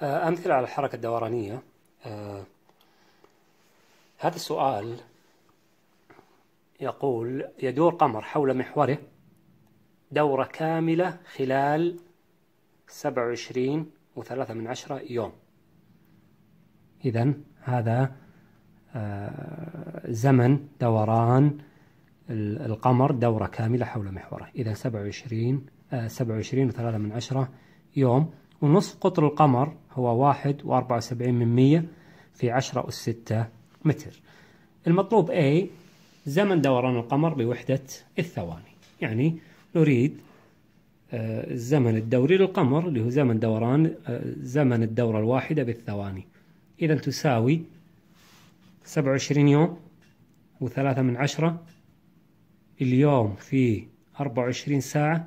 أمثلة على الحركة الدورانية. هذا السؤال يقول: يدور قمر حول محوره دورة كاملة خلال 27.3 يوم. إذن هذا زمن دوران القمر دورة كاملة حول محوره. إذن 27.3 يوم، ونصف قطر القمر هو 1.74 في 10⁶ متر. المطلوب A زمن دوران القمر بوحدة الثواني، يعني نريد الزمن الدوري للقمر اللي هو زمن دوران زمن الدورة الواحدة بالثواني. إذن تساوي 27 يوم و3، اليوم فيه 24 ساعة،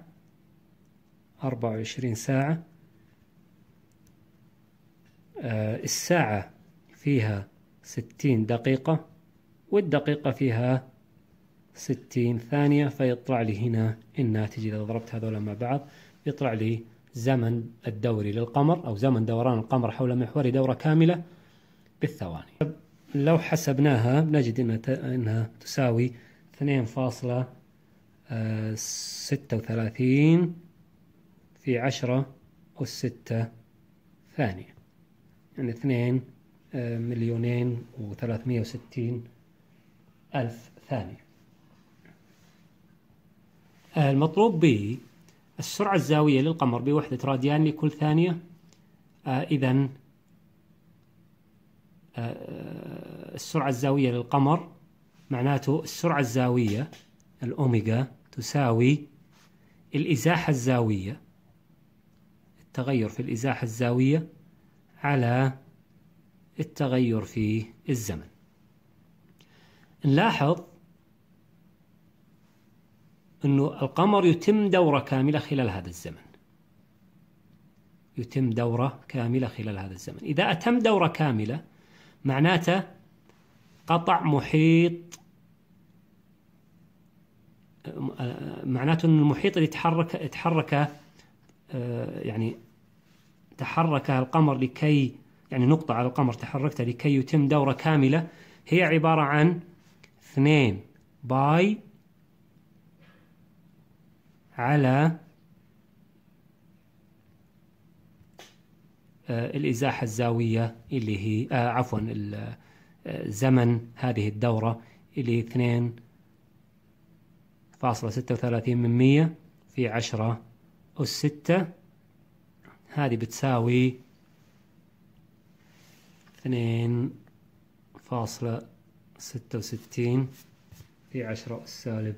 24 ساعة، الساعة فيها 60 دقيقة، والدقيقة فيها 60 ثانية، فيطلع لي هنا الناتج إذا ضربت هذول مع بعض يطلع لي زمن الدوري للقمر أو زمن دوران القمر حول محوره دورة كاملة بالثواني. لو حسبناها نجد أنها تساوي 2.36 في 10⁶ ثانية، يعني 2,263,000 ثانية. المطلوب به السرعة الزاوية للقمر بوحدة راديان لكل ثانية. إذن السرعة الزاوية للقمر معناته السرعة الزاوية الأوميجا تساوي الإزاحة الزاوية، التغير في الإزاحة الزاوية على التغير في الزمن. نلاحظ أنه القمر يتم دورة كاملة خلال هذا الزمن، يتم دورة كاملة خلال هذا الزمن. إذا أتم دورة كاملة معناته قطع محيط، معناته أن المحيط اللي تحرك يعني تحركها القمر لكي، يعني نقطة على القمر تحركتها لكي يتم دورة كاملة، هي عبارة عن 2 باي على الإزاحة الزاوية اللي هي عفوا زمن هذه الدورة اللي هي 2.36 في 10⁶. هذه بتساوي 2.66 في 10⁻⁶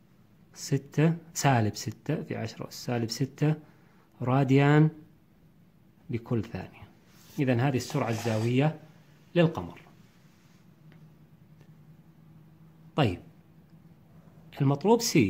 في 10⁻⁶ راديان لكل ثانية. إذن هذه السرعة الزاوية للقمر. طيب، المطلوب C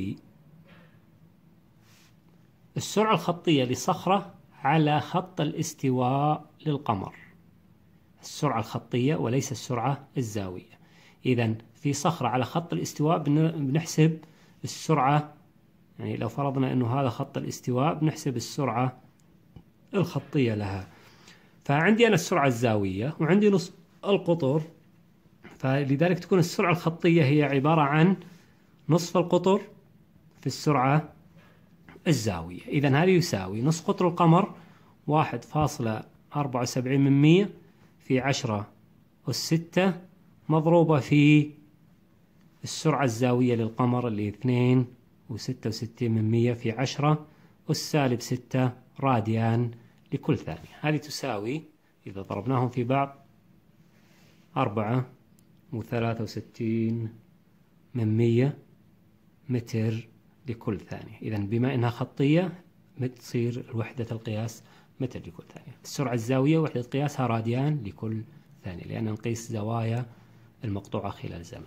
السرعة الخطية لصخرة على خط الاستواء للقمر، السرعة الخطية وليس السرعة الزاوية. إذن في صخرة على خط الاستواء بنحسب السرعة، يعني لو فرضنا أنه هذا خط الاستواء بنحسب السرعة الخطية لها. فعندي أنا السرعة الزاوية وعندي نصف القطر، فلذلك تكون السرعة الخطية هي عبارة عن نصف القطر في السرعة الزاوية. إذن هذا يساوي نصف قطر القمر 1.74 في 10⁶ مضروبة في السرعة الزاوية للقمر اللي 2.66 في 10⁻⁶ راديان لكل ثانية. هذه تساوي إذا ضربناهم في بعض 4.63 متر لكل ثانية. إذن بما أنها خطية تصير وحدة القياس متر لكل ثانية. السرعة الزاوية وحدة قياسها راديان لكل ثانية، لأن نقيس زوايا المقطوعة خلال الزمن.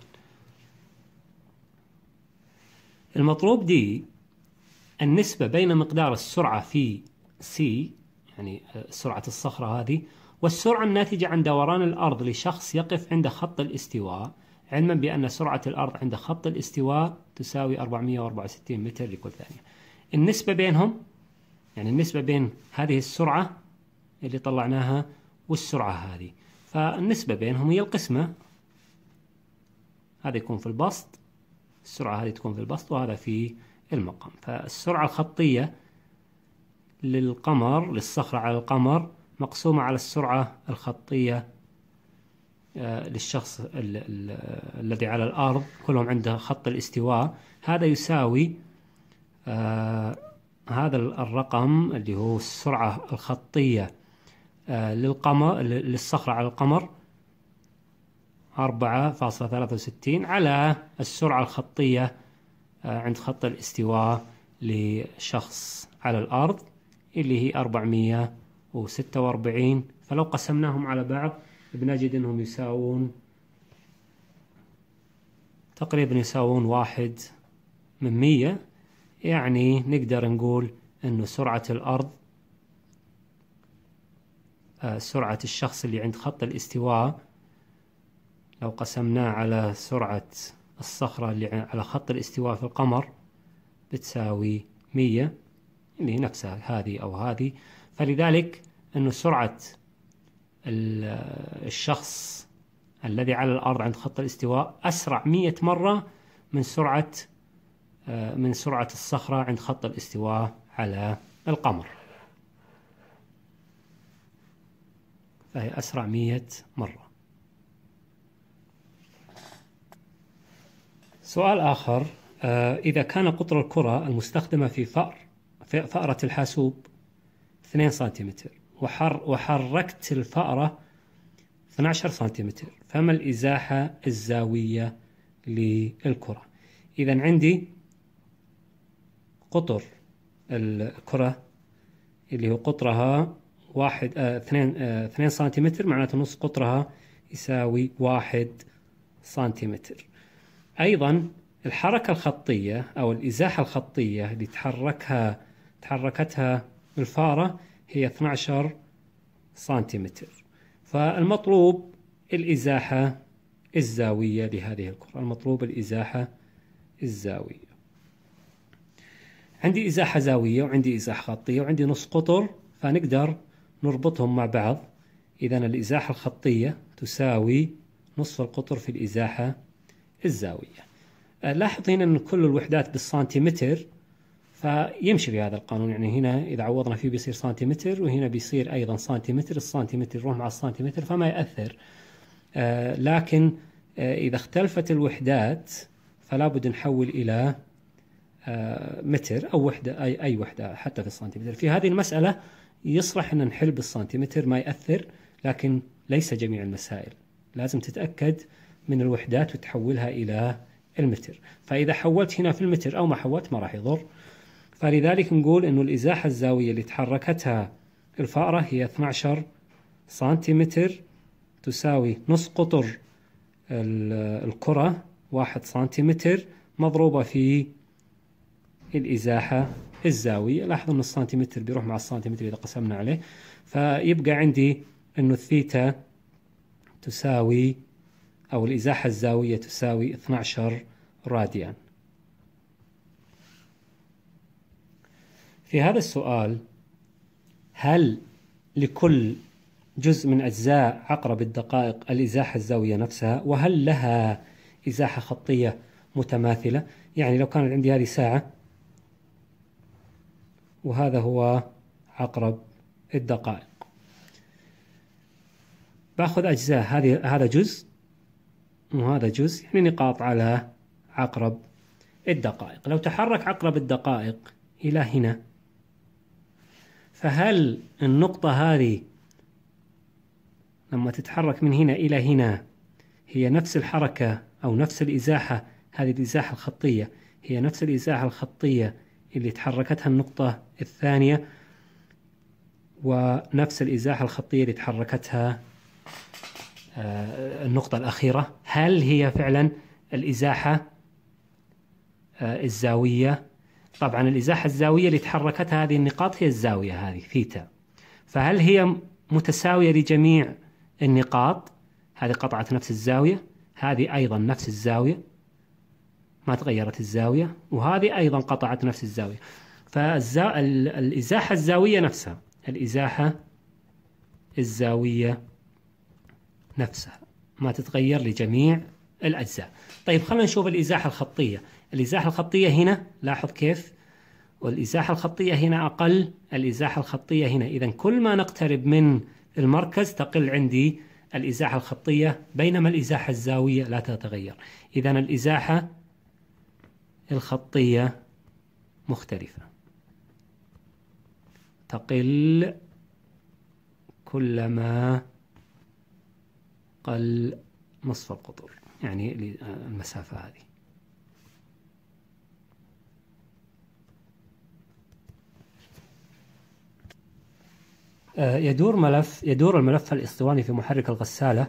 المطلوب دي النسبة بين مقدار السرعة في C، يعني سرعة الصخرة هذه، والسرعة الناتجة عن دوران الأرض لشخص يقف عند خط الاستواء، علما بأن سرعة الأرض عند خط الاستواء تساوي 464 متر لكل ثانية. النسبة بينهم، يعني النسبة بين هذه السرعة اللي طلعناها والسرعة هذه، فالنسبة بينهم هي القسمة. هذا يكون في البسط، السرعة هذه تكون في البسط، وهذا في المقام. فالسرعة الخطية للقمر، للصخرة على القمر، مقسومة على السرعة الخطية للشخص الذي على الأرض، كلهم عنده خط الاستواء. هذا يساوي هذا الرقم اللي هو السرعة الخطية للقمر، للصخرة على القمر، 4.63 على السرعة الخطية عند خط الاستواء لشخص على الأرض اللي هي 446. فلو قسمناهم على بعض بنجد أنهم يساوون تقريبا 1/100. يعني نقدر نقول أنه سرعة الأرض، سرعة الشخص اللي عند خط الاستواء، لو قسمناه على سرعة الصخرة اللي على خط الاستواء في القمر بتساوي 100، اللي هي نفسها هذه أو هذه. فلذلك أنه سرعة الشخص الذي على الأرض عند خط الاستواء أسرع 100 مرة من سرعة الصخرة عند خط الاستواء على القمر، فهي أسرع 100 مرة. سؤال آخر: إذا كان قطر الكرة المستخدمة في فأرة الحاسوب 2 سنتيمتر، وحركت الفأرة 12 سنتيمتر، فما الإزاحة الزاوية للكرة؟ إذا عندي قطر الكرة اللي هو قطرها 2 سنتيمتر، معناته نص قطرها يساوي 1 سنتيمتر. أيضا الحركة الخطية أو الإزاحة الخطية اللي تحركتها الفارة هي 12 سنتيمتر. فالمطلوب الإزاحة الزاوية لهذه الكرة، المطلوب الإزاحة الزاوية. عندي إزاحة زاوية وعندي إزاحة خطية وعندي نص قطر، فنقدر نربطهم مع بعض. إذن الإزاحة الخطية تساوي نصف القطر في الإزاحة الزاوية. لاحظ هنا أن كل الوحدات بالسنتيمتر، فيمشي بهذا القانون. يعني هنا إذا عوضنا فيه بيصير سنتيمتر، وهنا بيصير أيضا سنتيمتر، السنتيمتر يروح مع السنتيمتر فما يأثر. لكن إذا اختلفت الوحدات فلا بد نحول إلى متر أو وحدة، أي وحدة حتى في السنتيمتر. في هذه المسألة يصلح أن نحل بالسنتيمتر، ما يأثر، لكن ليس جميع المسائل. لازم تتأكد من الوحدات وتحولها إلى المتر. فإذا حولت هنا في المتر أو ما حولت ما راح يضر. فلذلك نقول أنه الإزاحة الزاوية اللي تحركتها الفأرة هي 12 سنتيمتر، تساوي نص قطر الكرة 1 سنتيمتر، مضروبة في الإزاحة الزاوية. لاحظوا أن السنتيمتر بيروح مع السنتيمتر إذا قسمنا عليه، فيبقى عندي أنه الثيتا تساوي، أو الإزاحة الزاوية تساوي 12 راديان. في هذا السؤال: هل لكل جزء من أجزاء عقرب الدقائق الإزاحة الزاوية نفسها؟ وهل لها إزاحة خطية متماثلة؟ يعني لو كانت عندي هذه ساعة وهذا هو عقرب الدقائق، باخذ أجزاء، هذا جزء وهذا جزء، يعني نقاط على عقرب الدقائق. لو تحرك عقرب الدقائق إلى هنا، فهل النقطة هذه لما تتحرك من هنا إلى هنا هي نفس الحركة أو نفس الإزاحة؟ هذه الإزاحة الخطية هي نفس الإزاحة الخطية اللي تحركتها النقطة الثانية، ونفس الإزاحة الخطية اللي تحركتها النقطة الأخيرة. هل هي فعلا الإزاحة الزاوية؟ طبعا الإزاحة الزاوية اللي تحركتها هذه النقاط هي الزاوية هذه ثيتا. فهل هي متساوية لجميع النقاط؟ هذه قطعت نفس الزاوية، هذه أيضا نفس الزاوية، ما تغيرت الزاوية، وهذه أيضا قطعت نفس الزاوية. فالإزاحة الزاوية نفسها، الإزاحة الزاوية نفسها، ما تتغير لجميع الأجزاء. طيب خلينا نشوف الإزاحة الخطية. الإزاحة الخطية هنا لاحظ كيف، والإزاحة الخطية هنا أقل، الإزاحة الخطية هنا. إذا كل ما نقترب من المركز تقل عندي الإزاحة الخطية، بينما الإزاحة الزاوية لا تتغير. إذا الإزاحة الخطية مختلفة، تقل كلما قل نصف القطر، يعني المسافة هذه. يدور الملف الاسطواني في محرك الغسالة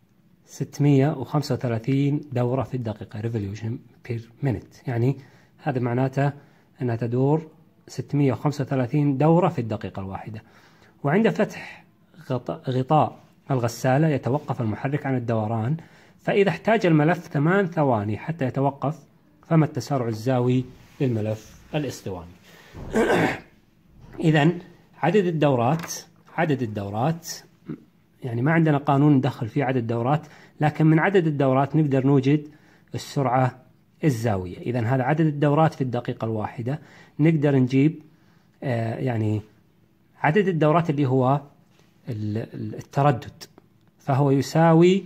635 دورة في الدقيقة revolution per minute، يعني هذا معناته أنها تدور 635 دورة في الدقيقة الواحدة. وعند فتح غطاء الغسالة يتوقف المحرك عن الدوران، فإذا احتاج الملف 8 ثواني حتى يتوقف، فما التسارع الزاوي للملف الاسطواني؟ إذن عدد الدورات يعني ما عندنا قانون ندخل فيه عدد الدورات، لكن من عدد الدورات نقدر نوجد السرعة الزاوية. إذن هذا عدد الدورات في الدقيقة الواحدة. نقدر نجيب يعني عدد الدورات اللي هو التردد، فهو يساوي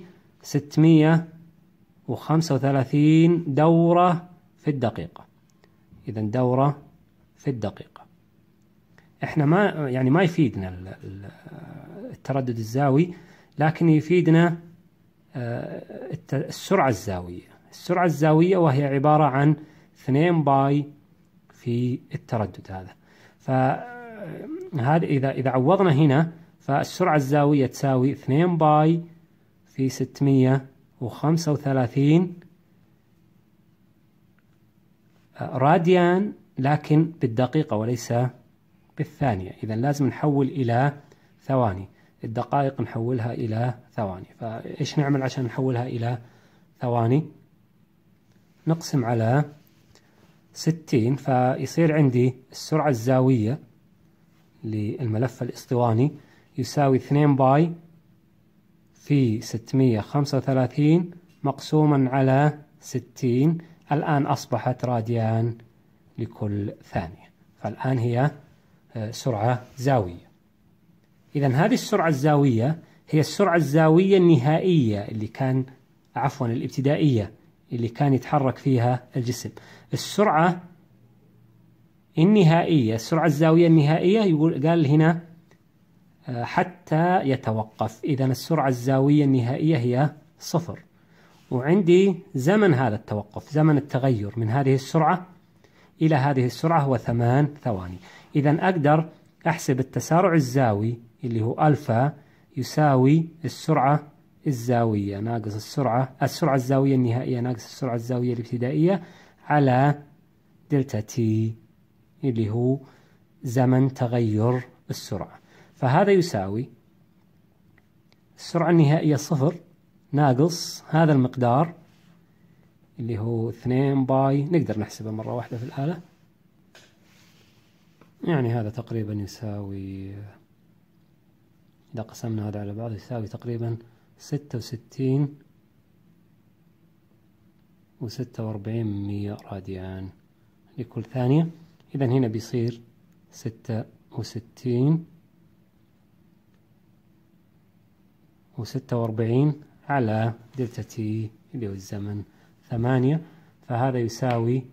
635 دورة في الدقيقة. إذن دورة في الدقيقة. احنا ما يفيدنا التردد الزاوي، لكن يفيدنا السرعة الزاوية. السرعة الزاوية وهي عبارة عن 2 باي في التردد هذا. فهذا إذا عوضنا هنا، فالسرعة الزاوية تساوي 2 باي في 635 راديان، لكن بالدقيقة وليس بالثانية. إذا لازم نحول إلى ثواني، الدقائق نحولها إلى ثواني. فإيش نعمل عشان نحولها إلى ثواني؟ نقسم على 60، فيصير عندي السرعة الزاوية للملف الاسطواني يساوي 2 باي في 635 مقسوما على 60. الآن أصبحت راديان لكل ثانية، فالآن هي سرعة زاوية. إذن هذه السرعة الزاوية هي السرعة الزاوية النهائية الابتدائية اللي كان يتحرك فيها الجسم. السرعة السرعة الزاوية النهائية قال هنا حتى يتوقف. إذن السرعة الزاوية النهائية هي 0، وعندي زمن هذا التوقف، زمن التغير من هذه السرعة إلى هذه السرعة هو 8 ثواني. إذن أقدر أحسب التسارع الزاوي اللي هو ألفا يساوي السرعة الزاوية ناقص السرعة الزاوية النهائية ناقص السرعة الزاوية الابتدائية على دلتا تي اللي هو زمن تغير السرعة. فهذا يساوي السرعة النهائية 0 ناقص هذا المقدار اللي هو 2 باي. نقدر نحسبه مرة واحدة في الآلة، يعني هذا تقريبا يساوي، إذا قسمنا هذا على بعض يساوي تقريبا 66 و46 راديان لكل ثانية. إذن هنا بيصير 66 و46 على دلتا تي اللي هو الزمن 8، فهذا يساوي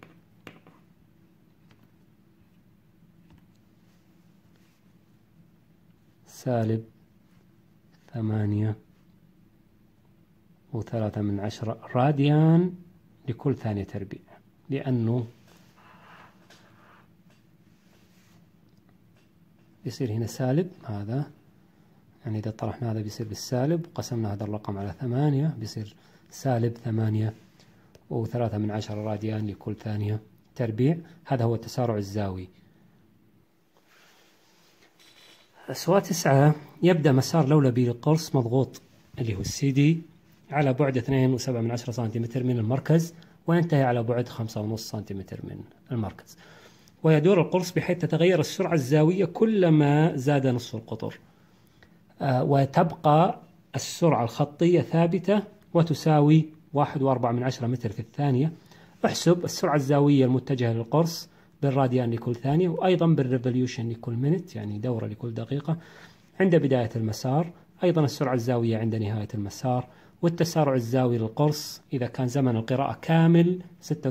سالب 8.3 راديان لكل ثانية تربيع، لأنه يصير هنا سالب هذا، يعني إذا طرحنا هذا بيصير بالسالب، وقسمنا هذا الرقم على 8 بيصير سالب 8.3 راديان لكل ثانية تربيع. هذا هو التسارع الزاوي. سؤال 9. يبدأ مسار لولبي للقرص مضغوط اللي هو السي دي على بعد 2.7 سنتيمتر من المركز، وينتهي على بعد 5.5 سنتيمتر من المركز، ويدور القرص بحيث تتغير السرعة الزاوية كلما زاد نصف القطر. وتبقى السرعة الخطية ثابتة وتساوي 1.4 متر في الثانية. احسب السرعة الزاوية المتجهة للقرص بالراديان لكل ثانية، وأيضا بالريفوليوشن لكل منت، يعني دورة لكل دقيقة، عند بداية المسار، أيضا السرعة الزاوية عند نهاية المسار، والتسارع الزاوي للقرص إذا كان زمن القراءة كامل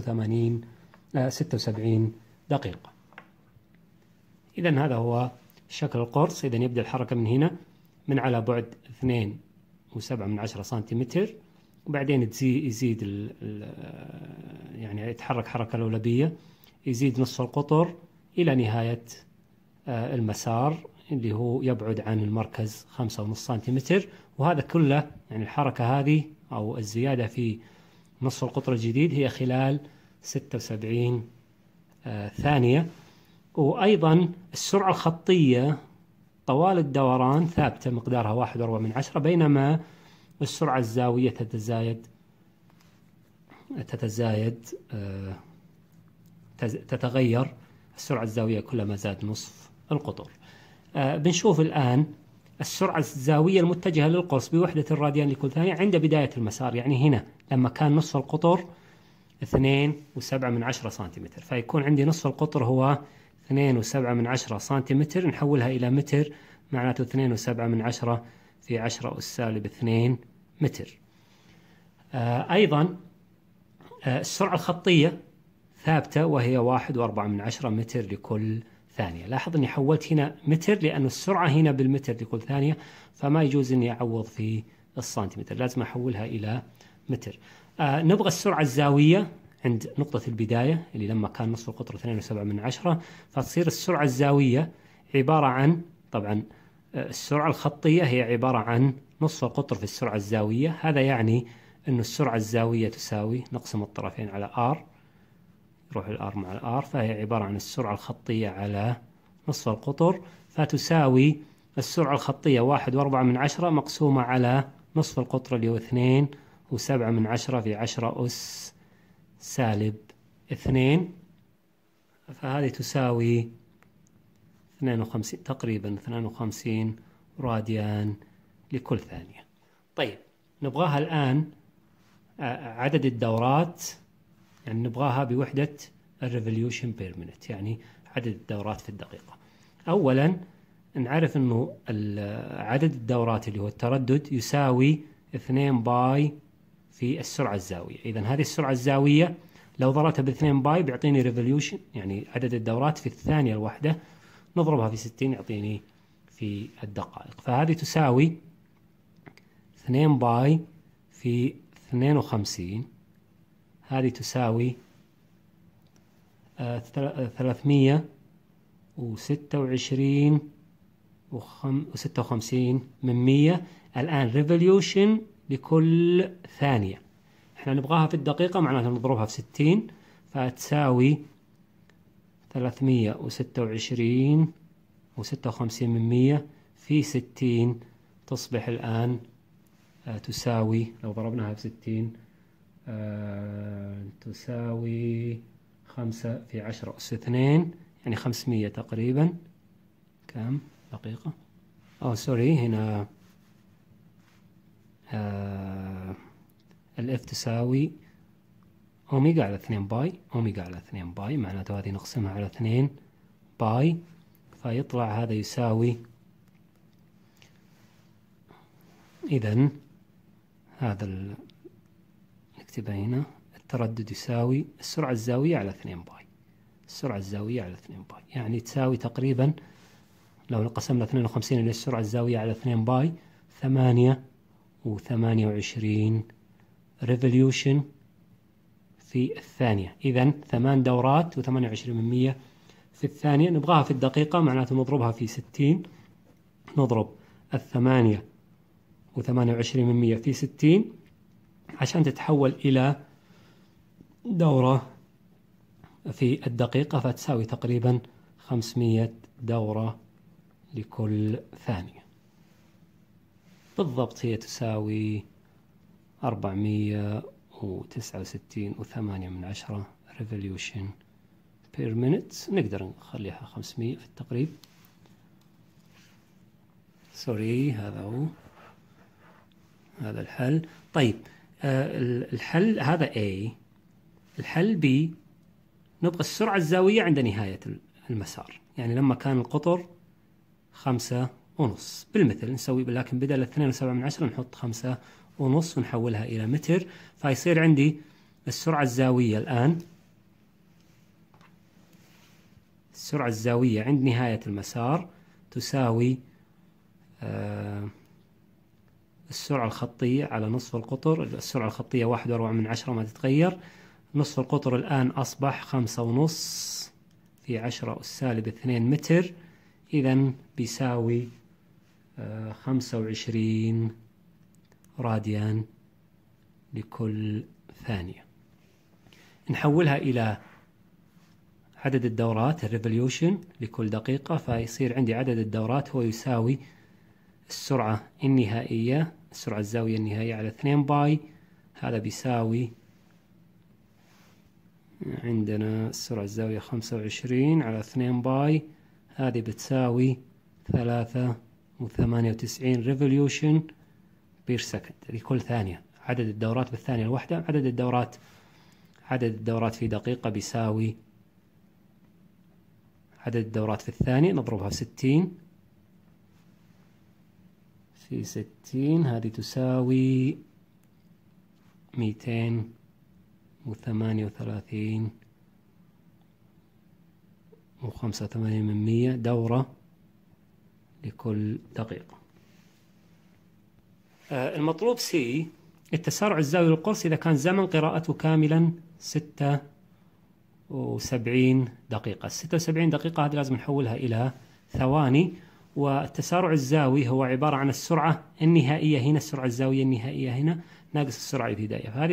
76 دقيقة. إذا هذا هو شكل القرص. إذا يبدأ الحركة من هنا، من على بعد 2.7 سنتيمتر، وبعدين يزيد يعني يتحرك حركة لولبية، يزيد نصف القطر إلى نهاية المسار اللي هو يبعد عن المركز 5.5 سنتيمتر. وهذا كله يعني الحركة هذه أو الزيادة في نصف القطر الجديد هي خلال 76 ثانية. وأيضا السرعة الخطية طوال الدوران ثابتة مقدارها 1.4، بينما السرعة الزاوية تتغير السرعة الزاوية كلما زاد نصف القطر. بنشوف الآن السرعة الزاوية المتجهة للقرص بوحدة الراديان لكل ثانية عند بداية المسار، يعني هنا لما كان نصف القطر 2.7 سنتيمتر، فيكون عندي نصف القطر هو 2.7 سنتيمتر، نحولها إلى متر، معناته 2.7 في 10⁻²2 متر. أيضا السرعة الخطية ثابتة وهي 1.4 متر لكل ثانية. لاحظ أني حولت هنا متر لأن السرعة هنا بالمتر لكل ثانية، فما يجوز أني أعوض في السنتيمتر، لازم أحولها إلى متر. نبغى السرعة الزاوية عند نقطة البداية اللي لما كان نصف القطر 2.7، فتصير السرعة الزاوية عبارة عن، طبعا السرعة الخطية هي عبارة عن نصف القطر في السرعة الزاوية. هذا يعني أن السرعة الزاوية تساوي، نقسم الطرفين على R، يروح الR مع الR، فهي عبارة عن السرعة الخطية على نصف القطر، فتساوي السرعة الخطية 1.4 مقسومة على نصف القطر اللي هو 2.7 في 10⁻²2، فهذه تساوي 52 تقريبا 52 راديان لكل ثانية. طيب نبغاها الآن عدد الدورات، يعني نبغاها بوحدة الريفوليوشن بير مينت، يعني عدد الدورات في الدقيقة. أولا نعرف أنه عدد الدورات اللي هو التردد يساوي 2 باي في السرعة الزاوية. إذن هذه السرعة الزاوية لو ضربتها ب2 باي بيعطيني ريفوليوشن، يعني عدد الدورات في الثانية الواحدة، نضربها في 60 يعطيني في الدقائق، فهذه تساوي 2 باي في 52، هذه تساوي 326.56 من 100. الآن ريفوليوشن لكل ثانية، احنا نبغاها في الدقيقة، معناتها نضربها في 60، فتساوي 326.56 من 100 في 60، تصبح الآن تساوي، لو ضربناها في 60 تساوي 5 في 10⁻²2، يعني 500 تقريبا. كم دقيقة؟ سوري، هنا الإف تساوي أوميجا على 2 باي، أوميجا على 2 باي، معناته هذه نقسمها على 2 باي، فيطلع هذا يساوي، إذن هذا نكتبها هنا، التردد يساوي السرعة الزاوية على 2 باي، السرعة الزاوية على 2 باي، يعني تساوي تقريبا، لو قسمنا 52 إلى السرعة الزاوية على 2 باي، 8.28 ريفوليوشن في الثانية. إذن 8 دورات و28 من 100 في الثانية. نبغاها في الدقيقة، معناته نضربها في 60، نضرب 8.28 من 100 في 60 عشان تتحول إلى دورة في الدقيقة، فتساوي تقريبا 500 دورة لكل ثانية. بالضبط هي تساوي 469.8 revolution per minute. نقدر نخليها 500 في التقريب. سوري، هذا هو، هذا الحل. طيب الحل هذا A. الحل B، نبغى السرعة الزاوية عند نهاية المسار، يعني لما كان القطر 5.5 بالمثل نسوي، لكن بدل 2.7 نحط 5.5 ونحولها إلى متر، فيصير عندي السرعة الزاوية الآن، السرعة الزاوية عند نهاية المسار تساوي السرعة الخطية على نصف القطر. السرعة الخطية 1.4 ما تتغير. نصف القطر الآن أصبح 5.5 في 10 أس سالب 2 متر، إذا بيساوي 25 راديان لكل ثانية. نحولها إلى عدد الدورات الريفوليوشن لكل دقيقة، فيصير عندي عدد الدورات هو يساوي السرعة النهائية، السرعة الزاوية النهائية على 2 باي. هذا بيساوي عندنا السرعة الزاوية 25 على 2 باي، هذه بتساوي 3.98 ريفوليوشن بير سكند لكل ثانية. عدد الدورات بالثانية الواحدة، عدد الدورات في دقيقة بيساوي عدد الدورات في الثانية نضربها في 60 في 60، هذه تساوي 238.85 دورة لكل دقيقة. المطلوب سي، التسارع الزاوي للقرص إذا كان زمن قراءته كاملا 76 دقيقة. 76 دقيقة هذه لازم نحولها إلى ثواني، والتسارع الزاوي هو عبارة عن السرعة النهائية هنا، السرعة الزاوية النهائية هنا ناقص السرعة الابتدائية. فهذه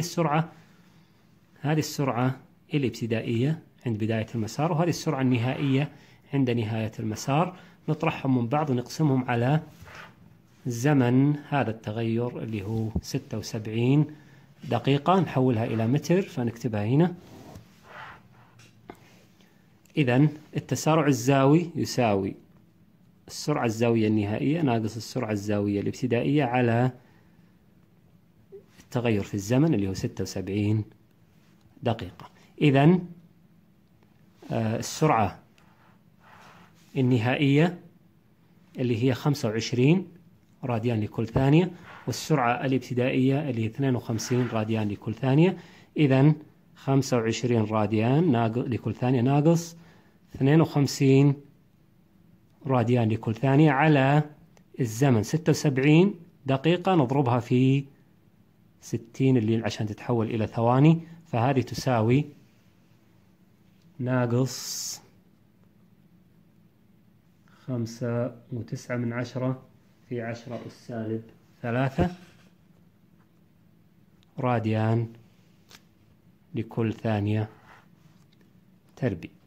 السرعة الابتدائية عند بداية المسار، وهذه السرعة النهائية عند نهاية المسار. نطرحهم من بعض ونقسمهم على زمن هذا التغير اللي هو 76 دقيقة، نحولها إلى متر فنكتبها هنا. إذن التسارع الزاوي يساوي السرعة الزاوية النهائية ناقص السرعة الزاوية الابتدائية على التغير في الزمن اللي هو 76 دقيقة. إذن السرعة النهائية اللي هي 25 راديان لكل ثانية، والسرعة الابتدائية اللي هي 52 راديان لكل ثانية. إذن 25 راديان لكل ثانية ناقص 52 راديان لكل ثانية على الزمن 76 دقيقة نضربها في 60 اللي عشان تتحول إلى ثواني، فهذه تساوي ناقص 5.9 في 10 أس سالب 3 راديان لكل ثانية تربيع.